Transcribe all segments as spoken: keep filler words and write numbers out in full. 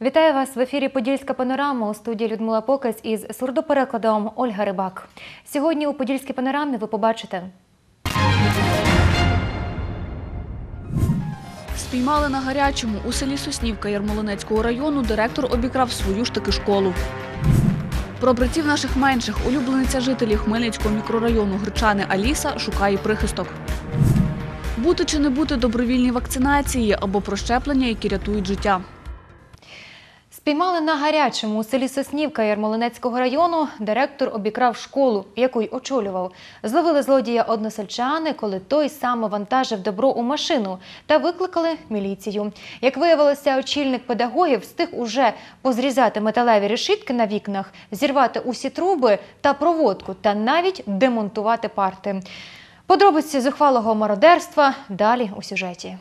Вітаю вас в ефірі «Подільська панорама», у студії Людмила Покась із сурдоперекладом Ольга Рибак. Сьогодні у «Подільській панорамі» ви побачите. Спіймали на гарячому. У селі Соснівка Ярмолинецького району директор обікрав свою ж таки школу. Про братів наших менших улюблениця жителів Хмельницького мікрорайону Гречани Аліса шукає прихисток. Бути чи не бути добровільній вакцинації або про щеплення, які рятують життя. Спіймали на гарячому. У селі Соснівка Ярмолинецького району директор обікрав школу, яку й очолював. Зловили злодія односельчани, коли той сам вантажив добро у машину, та викликали міліцію. Як виявилося, очільник педагогів встиг уже позрізати металеві решітки на вікнах, зірвати усі труби та проводку, та навіть демонтувати парти. Подробиці зухвалого мародерства далі у сюжеті.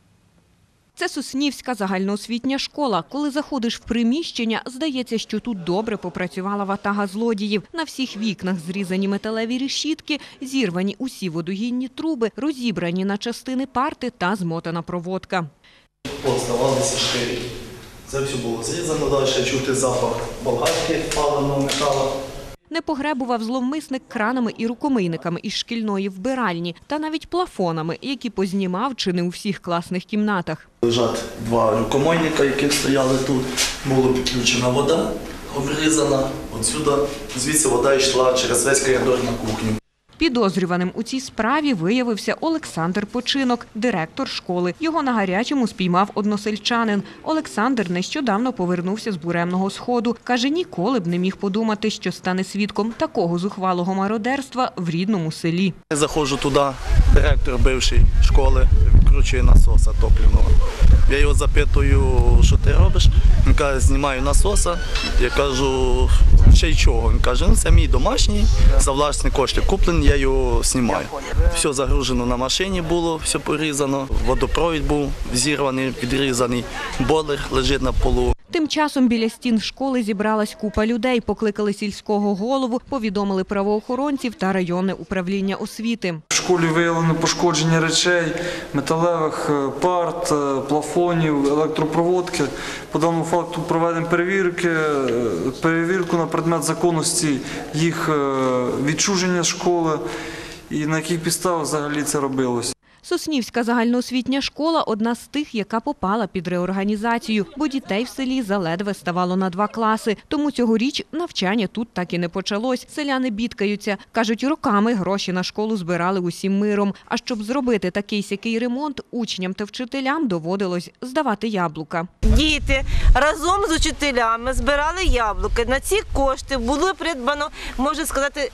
Це Соснівська загальноосвітня школа. Коли заходиш в приміщення, здається, що тут добре попрацювала ватага злодіїв. На всіх вікнах зрізані металеві решітки, зірвані усі водогінні труби, розібрані на частини парти та змотана проводка. Поставалися шкірі. Це все було зрізано, далі чути запах болгарки, паленого металу. Не погребував зловмисник кранами і рукомийниками із шкільної вбиральні та навіть плафонами, які познімав чи не у всіх класних кімнатах. Лежать два рукомийника, які стояли тут. Була підключена вода, обрізана. Отсюди, звідси вода йшла через весь коридор на кухню. Підозрюваним у цій справі виявився Олександр Починок, директор школи. Його на гарячому спіймав односельчанин. Олександр нещодавно повернувся з буремного сходу. Каже, ніколи б не міг подумати, що стане свідком такого зухвалого мародерства в рідному селі. Я заходжу туди, директор бившої школи відкручує насоса топливного. Я його запитую, що ти робиш? Він каже, знімаю насоса. Я кажу, ще й чого? Він каже, ну це мій домашній, за власні кошти куплений, я його знімаю. Все загружено на машині було, все порізано, водопровід був зірваний, підрізаний, бойлер лежить на полу. Тим часом біля стін школи зібралась купа людей, покликали сільського голову, повідомили правоохоронців та районне управління освіти. В школі виявлено пошкодження речей, металевих парт, плафонів, електропроводки. По даному факту проведемо перевірки, перевірку на предмет законності їх відчуження з школи і на яких підставах взагалі це робилось. Соснівська загальноосвітня школа – одна з тих, яка попала під реорганізацію, бо дітей в селі заледве ставало на два класи. Тому цьогоріч навчання тут так і не почалось. Селяни бідкаються. Кажуть, роками гроші на школу збирали усім миром. А щоб зробити такий-сякий ремонт, учням та вчителям доводилось здавати яблука. Діти разом з учителями збирали яблуки. На ці кошти було придбано, можна сказати,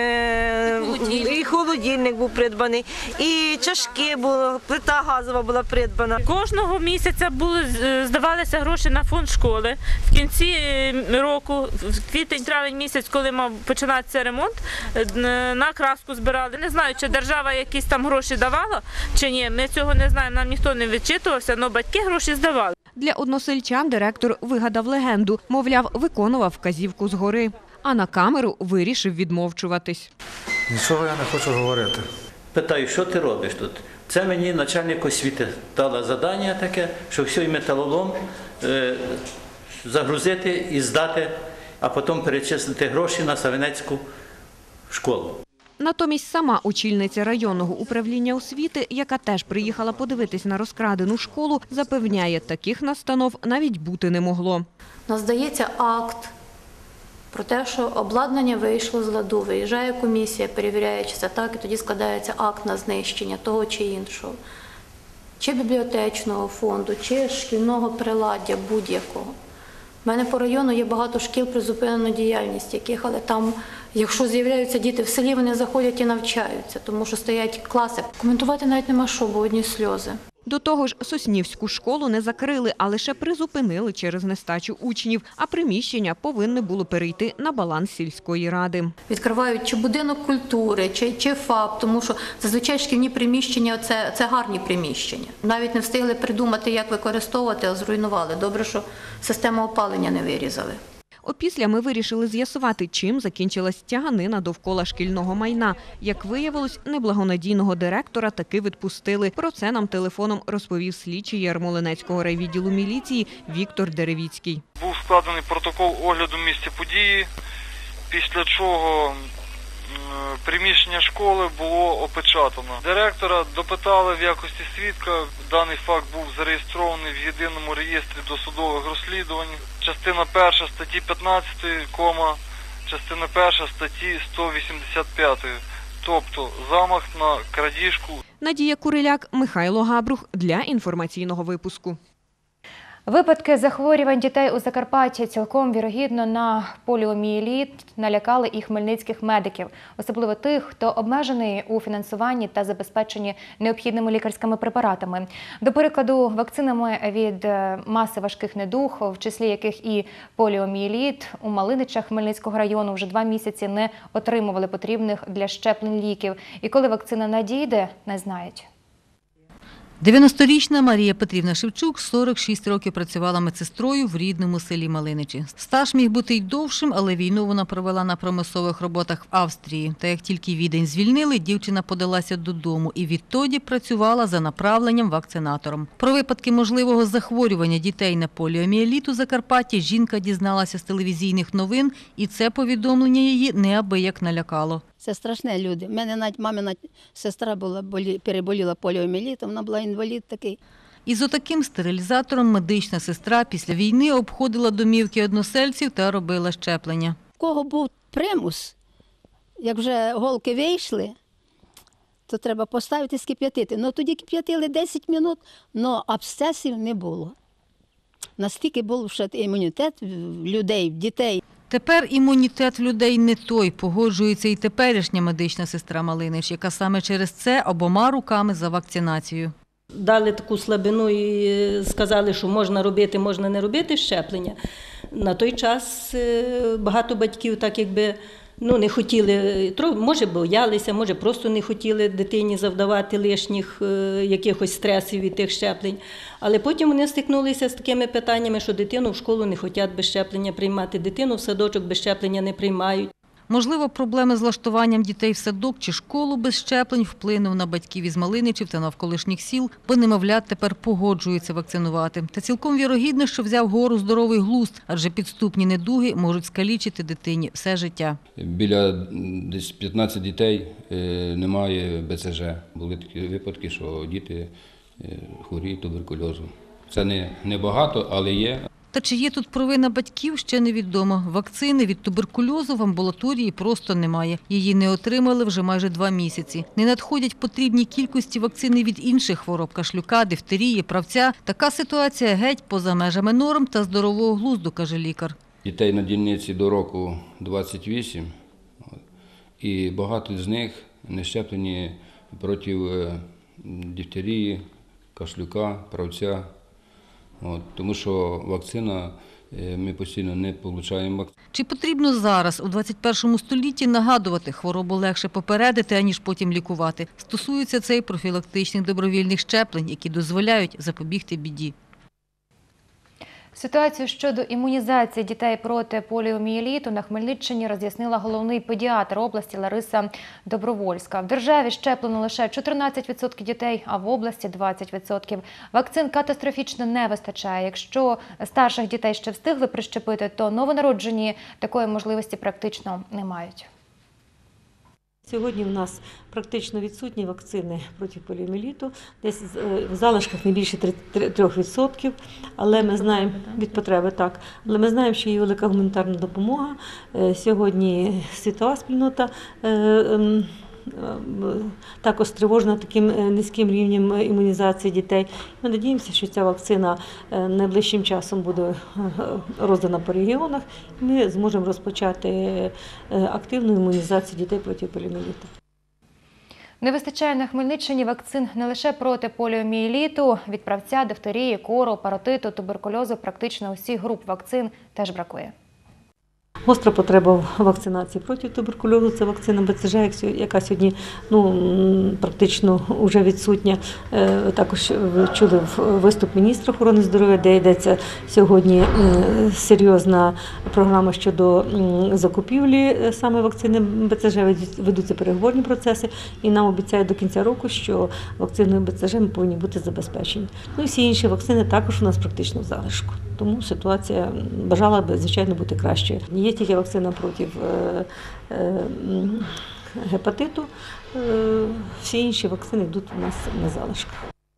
е і холодильник був придбаний, і чашки було, плита газова була придбана. Кожного місяця були, здавалися гроші на фонд школи. В кінці року, в квітень-травень місяць, коли мав починатися ремонт, на краску збирали. Не знаю, чи держава якісь там гроші давала, чи ні. Ми цього не знаємо, нам ніхто не відчитувався, але батьки гроші здавали. Для односельчан директор вигадав легенду. Мовляв, виконував вказівку згори. А на камеру вирішив відмовчуватись. Нічого я не хочу говорити. Питаю, що ти робиш тут? Це мені начальник освіти дала завдання таке, що всій металолом е, загрузити і здати, а потім перечислити гроші на Савинецьку школу. Натомість сама очільниця районного управління освіти, яка теж приїхала подивитись на розкрадену школу, запевняє, таких настанов навіть бути не могло. У нас здається акт про те, що обладнання вийшло з ладу, виїжджає комісія, перевіряє, чи це так, і тоді складається акт на знищення того чи іншого. Чи бібліотечного фонду, чи шкільного приладдя будь-якого. У мене по району є багато шкіл призупинено діяльність яких, але там, якщо з'являються діти в селі, вони заходять і навчаються, тому що стоять класи. Коментувати навіть нема що, бо одні сльози. До того ж, Соснівську школу не закрили, а лише призупинили через нестачу учнів, а приміщення повинне було перейти на баланс сільської ради. Відкривають чи будинок культури, чи, чи ФАП, тому що зазвичай шкільні приміщення це, – це гарні приміщення. Навіть не встигли придумати, як використовувати, а зруйнували. Добре, що систему опалення не вирізали. Опісля ми вирішили з'ясувати, чим закінчилась тяганина довкола шкільного майна. Як виявилось, неблагонадійного директора таки відпустили. Про це нам телефоном розповів слідчий Ярмолинецького райвідділу міліції Віктор Деревіцький. Був складений протокол огляду місця події, після чого приміщення школи було опечатано. Директора допитали в якості свідка. Даний факт був зареєстрований в єдиному реєстрі досудових розслідувань. Частина перша статті п'ятнадцятої, кома, частина перша статті сто вісімдесят п'ятої. Тобто замах на крадіжку. Надія Куриляк, Михайло Габрух для інформаційного випуску. Випадки захворювань дітей у Закарпатті цілком вірогідно на поліомієліт налякали і хмельницьких медиків, особливо тих, хто обмежений у фінансуванні та забезпеченні необхідними лікарськими препаратами. До прикладу, вакцинами від маси важких недуг, в числі яких і поліомієліт, у Малиничах Хмельницького району вже два місяці не отримували потрібних для щеплень ліків. І коли вакцина надійде, не знають. дев'яносторічна Марія Петрівна Шевчук сорок шість років працювала медсестрою в рідному селі Малиничі. Стаж міг бути й довшим, але війну вона провела на промислових роботах в Австрії. Та як тільки Відень звільнили, дівчина подалася додому і відтоді працювала за направленням вакцинатором. Про випадки можливого захворювання дітей на поліомієліт у Закарпатті жінка дізналася з телевізійних новин, і це повідомлення її неабияк налякало. Це страшне люди. У мене навіть мамина сестра була, переболіла поліомієлітом, вона була інвалід такий. Із отаким стерилізатором медична сестра після війни обходила домівки односельців та робила щеплення. У кого був примус, як вже голки вийшли, то треба поставити скип'ятити. Ну тоді кип'ятили десять хвилин, але абсцесів не було. Настільки був ще імунітет людей, дітей. Тепер імунітет людей не той, погоджується і теперішня медична сестра Малинич, яка саме через це обома руками за вакцинацію. Дали таку слабину і сказали, що можна робити, можна не робити щеплення. На той час багато батьків так якби ну, не хотіли, може боялися, може просто не хотіли дитині завдавати лишніх якихось стресів від тих щеплень. Але потім вони стикнулися з такими питаннями, що дитину в школу не хочуть без щеплення приймати, дитину в садочок без щеплення не приймають. Можливо, проблеми з влаштуванням дітей в садок чи школу без щеплень вплинув на батьків із Малиничів та навколишніх сіл, бо немовлят тепер погоджуються вакцинувати. Та цілком вірогідно, що взяв гору здоровий глузд, адже підступні недуги можуть скалічити дитині все життя. Біля десь п'ятнадцять дітей немає Б Це Же. Були такі випадки, що діти хворіють туберкульозом. Це не, не багато, але є. Та чи є тут провина батьків, ще невідомо. Вакцини від туберкульозу в амбулаторії просто немає. Її не отримали вже майже два місяці. Не надходять потрібні кількості вакцини від інших хвороб – кашлюка, дифтерії, правця. Така ситуація геть поза межами норм та здорового глузду, каже лікар. Дітей на дільниці до року двадцять вісім, і багато з них не щеплені проти дифтерії, кашлюка, правця. От, тому що вакцина, ми постійно не отримуємо. Чи потрібно зараз, у двадцять першому столітті, нагадувати, хворобу легше попередити, аніж потім лікувати? Стосується це і профілактичних добровільних щеплень, які дозволяють запобігти біді. Ситуацію щодо імунізації дітей проти поліомієліту на Хмельниччині роз'яснила головний педіатр області Лариса Добровольська. В державі щеплено лише чотирнадцять відсотків дітей, а в області – двадцять відсотків. Вакцин катастрофічно не вистачає. Якщо старших дітей ще встигли прищепити, то новонароджені такої можливості практично не мають. Сьогодні в нас практично відсутні вакцини проти поліомієліту, десь в залишках не більше трьох відсотків, але ми знаємо від потреби, так, але ми знаємо, що є велика гуманітарна допомога. Сьогодні світова спільнота також тривожна таким низьким рівнем імунізації дітей. Ми надіємося, що ця вакцина найближчим часом буде роздана по регіонах, і ми зможемо розпочати активну імунізацію дітей проти поліомієліту. Не вистачає на Хмельниччині вакцин не лише проти поліомієліту, від правця, дифтерії, кору, паротиту, туберкульозу, практично усіх груп вакцин теж бракує. Гостра потреба в вакцинації проти туберкульозу, це вакцина Б Ц Ж, яка сьогодні ну, практично вже відсутня. Також ви чули виступ міністра охорони здоров'я, де йдеться сьогодні серйозна програма щодо закупівлі саме вакцини Б Ц Ж, ведуться переговорні процеси, і нам обіцяють до кінця року, що вакциною Б Ц Ж ми повинні бути забезпечені. Ну і всі інші вакцини також у нас практично в залишку. Тому ситуація бажала б, звичайно, бути кращою. Є тільки вакцина проти е, е, гепатиту, е, всі інші вакцини йдуть у нас на залишках.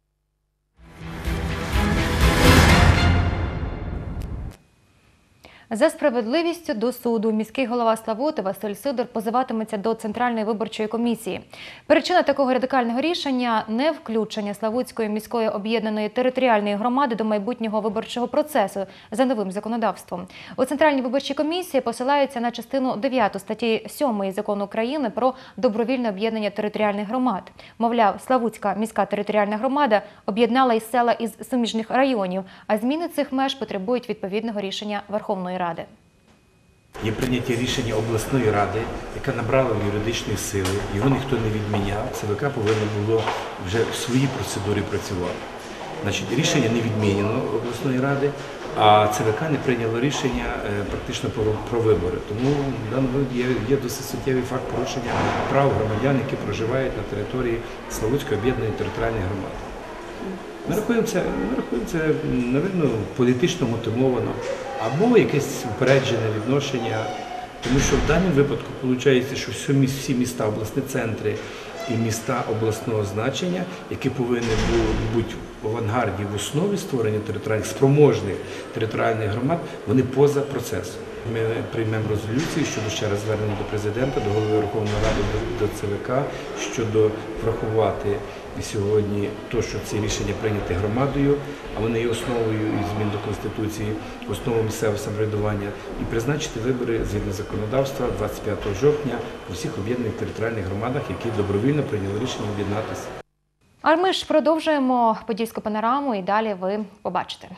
За справедливістю до суду міський голова Славути Василь Сидор позиватиметься до Центральної виборчої комісії. Причина такого радикального рішення – не включення Славутської міської об'єднаної територіальної громади до майбутнього виборчого процесу за новим законодавством. У Центральній виборчій комісії посилаються на частину дев'яту статті сьомої Закону України про добровільне об'єднання територіальних громад. Мовляв, Славутська міська територіальна громада об'єднала із села із суміжних районів, а зміни цих меж потребують відповідного рішення Верховної Ради. Є прийняття рішення обласної ради, яка набрала юридичної сили, його ніхто не відміняв, Це Ве Ка повинно було вже в своїй процедурі працювати. Значить, рішення не відмінено обласної ради, а Це Ве Ка не прийняло рішення практично про вибори. Тому є, є досить суттєвий факт порушення прав громадян, які проживають на території Славутської об'єднаної територіальної громади. Ми рахуємо це, ми рахуємо це, напевно, політично мотивовано або якесь упереджене відношення, тому що в даному випадку виходить, що всі міста, обласні центри і міста обласного значення, які повинні бути в авангарді, в основі створення територіальних, спроможних територіальних громад, вони поза процесом. Ми приймемо резолюцію щодо ще раз звернення до президента, до голови Верховної Ради, до Це Ве Ка, щодо врахувати сьогодні те, що ці рішення прийняті громадою, а вони є основою змін до Конституції, основою місцевого самоврядування, і призначити вибори згідно законодавства двадцять п'ятого жовтня у всіх об'єднаних територіальних громадах, які добровільно прийняли рішення об'єднатися. А ми ж продовжуємо подільську панораму і далі ви побачите.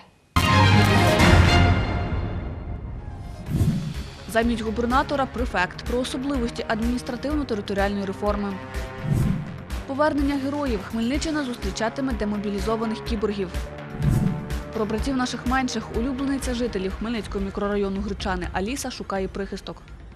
Замість губернатора – префект про особливості адміністративно-територіальної реформи. Повернення героїв. Хмельниччина зустрічатиме демобілізованих кіборгів. Про братів наших менших улюблениця жителів Хмельницького мікрорайону Гречани Аліса шукає прихисток.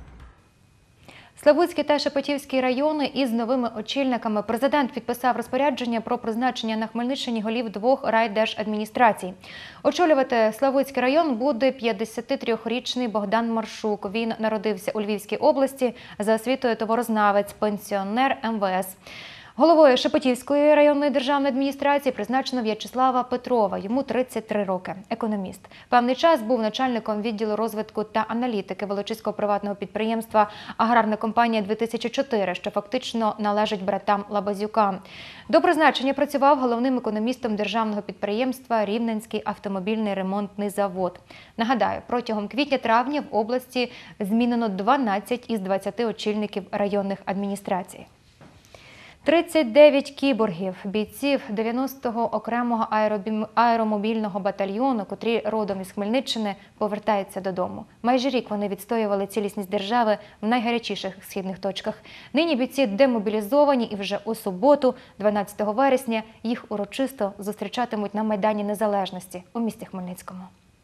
Славутський та Шепетівський райони із новими очільниками. Президент підписав розпорядження про призначення на Хмельниччині голів двох райдержадміністрацій. Очолювати Славутський район буде п'ятдесятитрирічний Богдан Маршук. Він народився у Львівській області, за освітою товарознавець, пенсіонер Ем Ве Ес. Головою Шепетівської районної державної адміністрації призначено В'ячеслава Петрова. Йому тридцять три роки. Економіст. Певний час був начальником відділу розвитку та аналітики Волочиського приватного підприємства «Аграрна компанія дві тисячі чотири», що фактично належить братам Лабазюкам. До призначення працював головним економістом державного підприємства «Рівненський автомобільний ремонтний завод». Нагадаю, протягом квітня-травня в області змінено дванадцять із двадцяти очільників районних адміністрацій. тридцять дев'ять кіборгів, бійців дев'яностого окремого аеромобільного батальйону, котрі родом із Хмельниччини, повертаються додому. Майже рік вони відстоювали цілісність держави в найгарячіших східних точках. Нині бійці демобілізовані і вже у суботу, дванадцятого вересня, їх урочисто зустрічатимуть на Майдані Незалежності у місті Хмельницькому.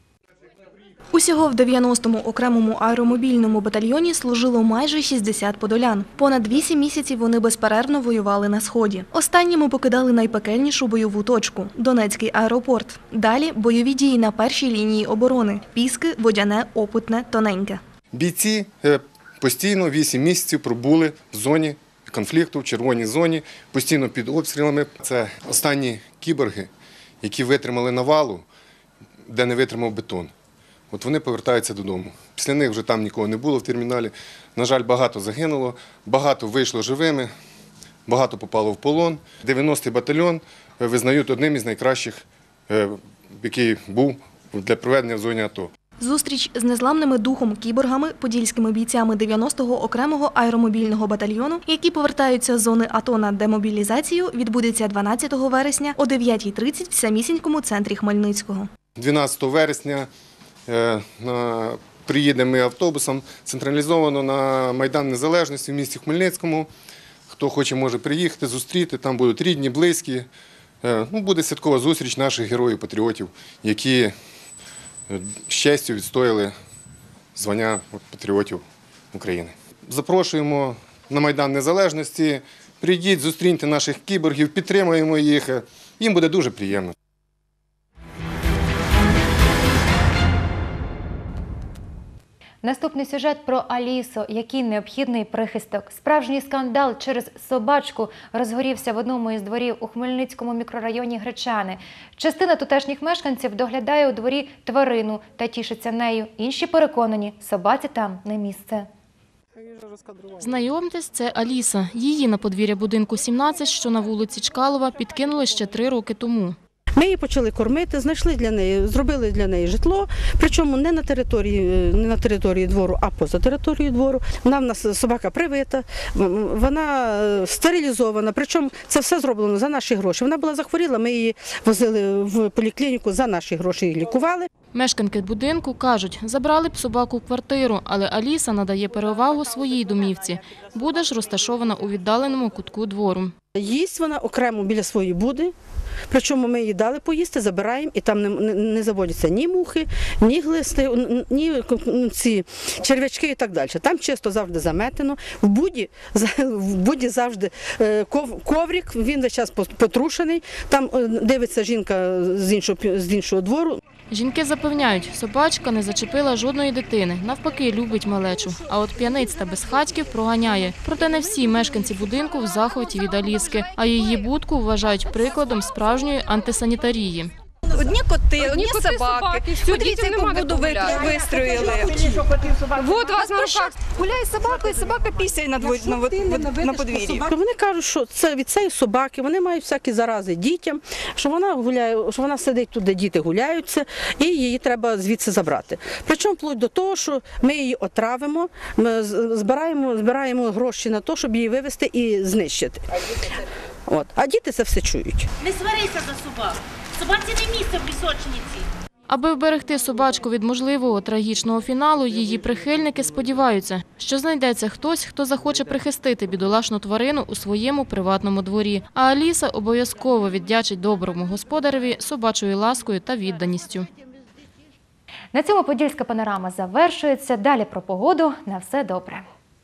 Усього в дев'яностому окремому аеромобільному батальйоні служило майже шістдесят подолян. Понад вісім місяців вони безперервно воювали на Сході. Останніми покидали найпекельнішу бойову точку – Донецький аеропорт. Далі – бойові дії на першій лінії оборони – Піски, Водяне, Опитне, Тоненьке. Бійці постійно вісім місяців пробули в зоні конфлікту, в червоній зоні, постійно під обстрілами. Це останні кіборги, які витримали навалу, де не витримав бетон. От вони повертаються додому. Після них вже там нікого не було в терміналі. На жаль, багато загинуло, багато вийшло живими, багато попало в полон. дев'яностий батальйон визнають одним із найкращих, який був для проведення в зоні АТО. Зустріч з незламними духом кіборгами, подільськими бійцями дев'яностого окремого аеромобільного батальйону, які повертаються з зони АТО на демобілізацію, відбудеться дванадцятого вересня о дев'ятій тридцять в самісінькому центрі Хмельницького. дванадцятого вересня на приїдемо ми автобусом централізовано на Майдан Незалежності в місті Хмельницькому. Хто хоче, може приїхати, зустріти, там будуть рідні, близькі. Ну, буде святкова зустріч наших героїв-патріотів, які з честю відстояли звання патріотів України. Запрошуємо на Майдан Незалежності, прийдіть, зустріньте наших кіборгів, підтримуємо їх, їм буде дуже приємно. Наступний сюжет про Алісу, який необхідний прихисток. Справжній скандал через собачку розгорівся в одному із дворів у Хмельницькому мікрорайоні Гречани. Частина тутешніх мешканців доглядає у дворі тварину та тішиться нею. Інші переконані, собаці там не місце. Знайомтесь, це Аліса. Її на подвір'я будинку сімнадцять, що на вулиці Чкалова, підкинули ще три роки тому. Ми її почали кормити, знайшли для неї, зробили для неї житло, причому не на території, не на території двору, а поза територією двору. Вона в нас собака привита, вона стерилізована, причому це все зроблено за наші гроші. Вона була захворіла, ми її возили в поліклініку, за наші гроші її лікували. Мешканки будинку кажуть, забрали б собаку в квартиру, але Аліса надає перевагу своїй домівці. Буде ж розташована у віддаленому кутку двору. Їсть вона окремо біля своєї буди, причому ми їй дали поїсти, забираємо, і там не, не, не заводяться ні мухи, ні глисти, ні ці черв'ячки і так далі. Там чисто завжди заметено. В буді, в буді завжди коврик, він весь час потрушений, там дивиться жінка з іншого, з іншого двору. Жінки запевняють, собачка не зачепила жодної дитини, навпаки, любить малечу. А от п'яниць та безхатьків проганяє. Проте не всі мешканці будинку в захваті від Аліски, а її будку вважають прикладом справжньої антисанітарії. Одні коти, одні, одні коти, собаки. собаки. Все, Подивіться, яку буду вистроїли. Вот вас на руках. Гуляє з собакою, собака пісяє на, двор... на, на, на подвір'ї. Вони кажуть, що це від цієї собаки, вони мають всякі зарази дітям, що вона гуляє, що вона сидить тут, де діти гуляються, і її треба звідси забрати. Причому вплоть до того, що ми її отравимо, ми збираємо, збираємо гроші на те, щоб її вивезти і знищити. От. А діти це все чують. Не сварися за собак. Собаці не місце в пісочниці. Аби вберегти собачку від можливого трагічного фіналу, її прихильники сподіваються, що знайдеться хтось, хто захоче прихистити бідолашну тварину у своєму приватному дворі. А Аліса обов'язково віддячить доброму господареві собачою ласкою та відданістю. На цьому подільська панорама завершується. Далі про погоду. На все добре.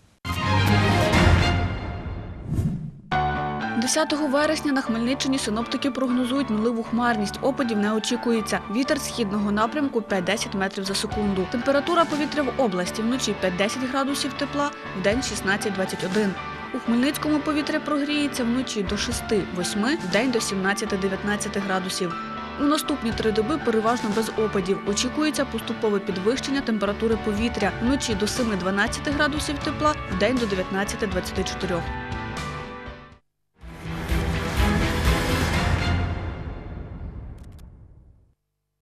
десятого вересня на Хмельниччині синоптики прогнозують нулеву хмарність. Опадів не очікується. Вітер східного напрямку п'ять-десять метрів за секунду. Температура повітря в області вночі п'ять-десять градусів тепла, вдень шістнадцять-двадцять один. У Хмельницькому повітря прогріється вночі до шести-восьми, вдень до сімнадцяти-дев'ятнадцяти градусів. У наступні три доби переважно без опадів. Очікується поступове підвищення температури повітря. Вночі до семи-дванадцяти градусів тепла, вдень до дев'ятнадцяти-двадцяти чотирьох.